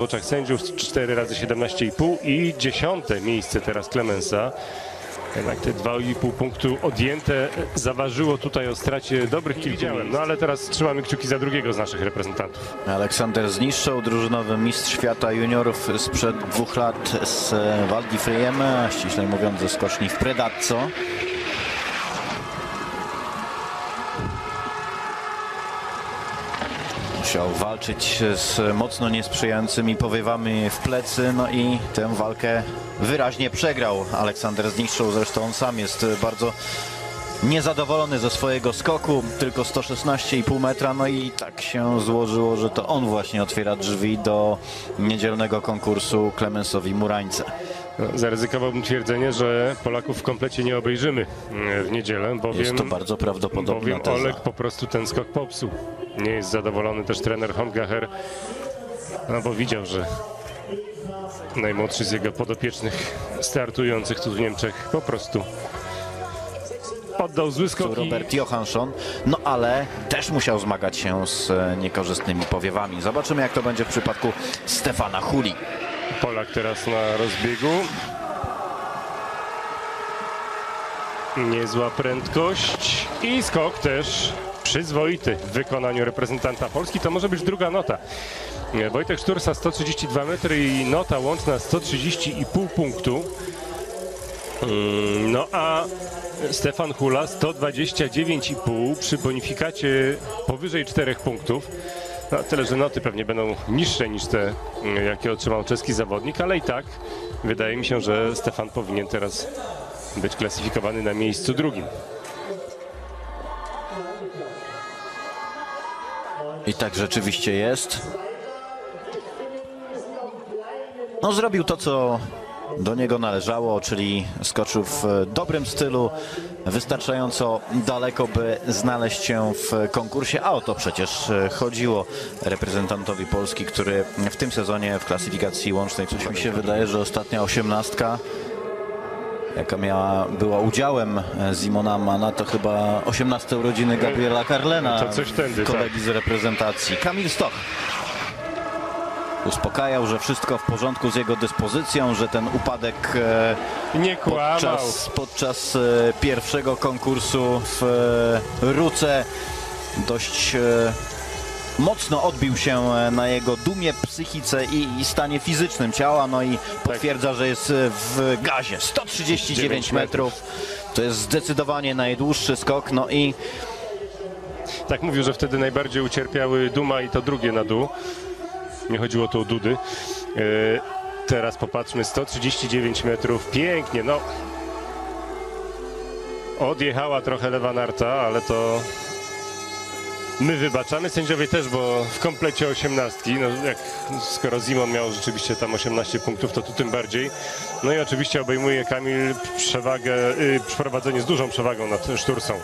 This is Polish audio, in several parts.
W oczach sędziów 4 razy 17,5 i 10. miejsce teraz Clemensa. Jednak te 2,5 punktu odjęte zaważyło tutaj o stracie dobrych kilku minut. No ale teraz trzymamy kciuki za drugiego z naszych reprezentantów. Aleksander Zniszczał, drużynowy mistrz świata juniorów sprzed 2 lat z Val di Fiemme, ściślej mówiąc ze skoczni w Predazzo. Musiał walczyć z mocno niesprzyjającymi powiewami w plecy, no i tę walkę wyraźnie przegrał. Aleksander Zniszczał, zresztą on sam jest bardzo niezadowolony ze swojego skoku, tylko 116,5 metra, no i tak się złożyło, że to on właśnie otwiera drzwi do niedzielnego konkursu Clemensowi Murańce. Zaryzykowałbym twierdzenie, że Polaków w komplecie nie obejrzymy w niedzielę, bowiem, jest to bardzo prawdopodobna teza. Oleg po prostu ten skok popsuł. Nie jest zadowolony też trener Hongacher, no bo widział, że najmłodszy z jego podopiecznych startujących tu w Niemczech po prostu oddał zły skok. Robert Johansson, no ale też musiał zmagać się z niekorzystnymi powiewami. Zobaczymy, jak to będzie w przypadku Stefana Huli. Polak teraz na rozbiegu. Niezła prędkość i skok też przyzwoity w wykonaniu reprezentanta Polski. To może być druga nota. Wojtek Sztursa 132 metry i nota łączna 130,5 punktu. No a Stefan Hula 129,5 przy bonifikacie powyżej 4 punktów. No, tyle, że noty pewnie będą niższe niż te, jakie otrzymał czeski zawodnik, ale i tak wydaje mi się, że Stefan powinien teraz być klasyfikowany na miejscu drugim. I tak rzeczywiście jest. No, zrobił to, co do niego należało, czyli skoczył w dobrym stylu, wystarczająco daleko, by znaleźć się w konkursie, a o to przecież chodziło reprezentantowi Polski, który w tym sezonie w klasyfikacji łącznej, coś mi się wydaje, że ostatnia 18, jaka była udziałem Simona Mana, to chyba 18 urodziny Gabriela Carlena, to coś tędy, kolegi tak, z reprezentacji. Kamil Stoch uspokajał, że wszystko w porządku z jego dyspozycją, że ten upadek nie kłamał podczas pierwszego konkursu w Ruce dość mocno odbił się na jego dumie, psychice i stanie fizycznym ciała, no i potwierdza, że jest w gazie. 139 metrów, to jest zdecydowanie najdłuższy skok, no i tak mówił, że wtedy najbardziej ucierpiały duma i to drugie na dół. Nie chodziło tu o dudy. Teraz popatrzmy, 139 metrów, pięknie, no. Odjechała trochę lewa narta, ale to my wybaczamy, sędziowie też, bo w komplecie 18, no skoro Simon miał rzeczywiście tam 18 punktów, to tu tym bardziej. No i oczywiście obejmuje Kamil przewagę, przeprowadzenie z dużą przewagą nad Sztursą.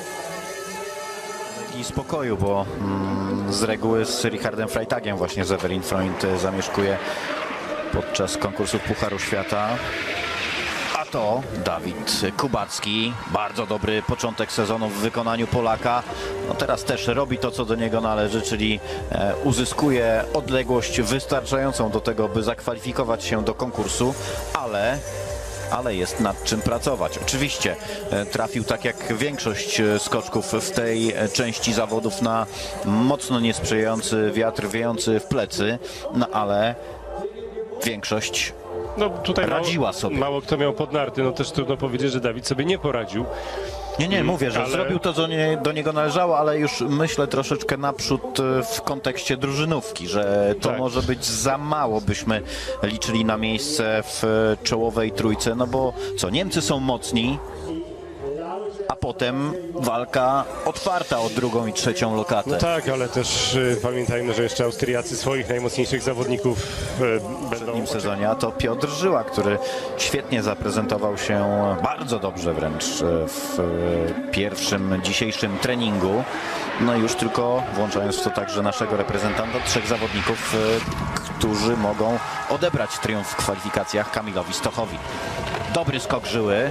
I spokoju, bo z reguły z Richardem Freitagiem właśnie Severin Freund zamieszkuje podczas konkursów Pucharu Świata. A to Dawid Kubacki, bardzo dobry początek sezonu w wykonaniu Polaka. No teraz też robi to, co do niego należy, czyli uzyskuje odległość wystarczającą do tego, by zakwalifikować się do konkursu, ale jest nad czym pracować. Oczywiście trafił, tak jak większość skoczków w tej części zawodów, na mocno niesprzyjający wiatr wiejący w plecy, no ale większość tutaj radziła sobie. Mało kto miał podnarty, no też trudno powiedzieć, że Dawid sobie nie poradził. Nie, mówię, że zrobił to, co do niego należało, ale już myślę troszeczkę naprzód w kontekście drużynówki, że to może być za mało, byśmy liczyli na miejsce w czołowej trójce, no bo co, Niemcy są mocni, a potem walka otwarta o drugą i trzecią lokatę. No tak, ale też pamiętajmy, że jeszcze Austriacy swoich najmocniejszych zawodników będą w tym sezonie, a to Piotr Żyła, który świetnie zaprezentował się, bardzo dobrze wręcz w pierwszym dzisiejszym treningu. No i już tylko włączając w to także naszego reprezentanta, 3 zawodników, którzy mogą odebrać triumf w kwalifikacjach Kamilowi Stochowi. Dobry skok Żyły.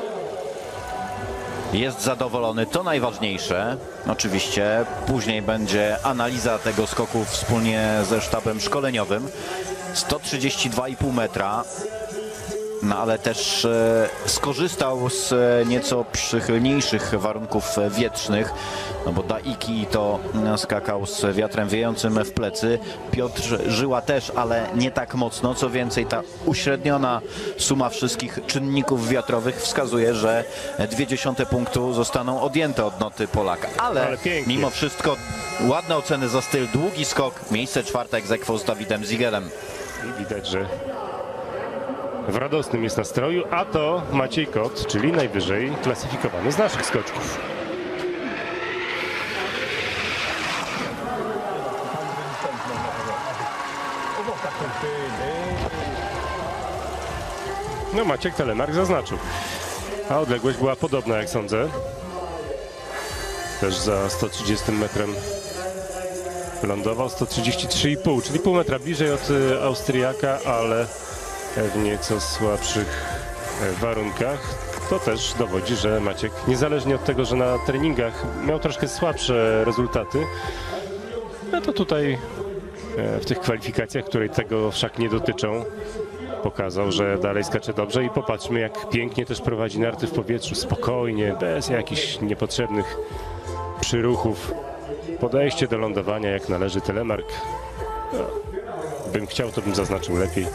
Jest zadowolony, to najważniejsze. Oczywiście później będzie analiza tego skoku wspólnie ze sztabem szkoleniowym. 132,5 metra. No ale też skorzystał z nieco przychylniejszych warunków wietrznych, no bo Daiki to skakał z wiatrem wiejącym w plecy. Piotr Żyła też, ale nie tak mocno. Co więcej, ta uśredniona suma wszystkich czynników wiatrowych wskazuje, że 0,2 punktu zostaną odjęte od noty Polaka. Ale mimo wszystko ładne oceny za styl, długi skok, miejsce czwarte ex aequo z Dawidem Zigelem. I widać, że w radosnym jest nastroju, a to Maciej Kot, czyli najwyżej klasyfikowany z naszych skoczków. No Maciek Telemark zaznaczył, a odległość była podobna, jak sądzę. Też za 130 metrem lądował, 133,5, czyli pół metra bliżej od Austriaka, ale w nieco słabszych warunkach. To też dowodzi, że Maciek, niezależnie od tego, że na treningach miał troszkę słabsze rezultaty, no to tutaj w tych kwalifikacjach, które tego wszak nie dotyczą, pokazał, że dalej skacze dobrze i popatrzmy, jak pięknie też prowadzi narty w powietrzu, spokojnie, bez jakichś niepotrzebnych przyruchów. Podejście do lądowania jak należy. Telemark, no, bym chciał, to bym zaznaczył lepiej.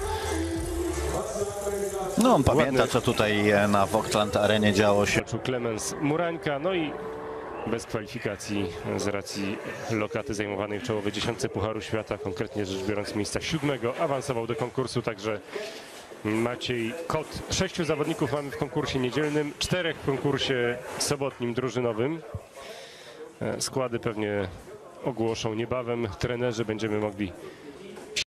No on pamięta, co tutaj na Vogtland Arenie działo się. Klemens Murańka, no i bez kwalifikacji z racji lokaty zajmowanej w czołowej dziesiątce Pucharu Świata, konkretnie rzecz biorąc miejsca 7, awansował do konkursu, także Maciej Kot. 6 zawodników mamy w konkursie niedzielnym, 4 w konkursie sobotnim drużynowym. Składy pewnie ogłoszą niebawem trenerzy, będziemy mogli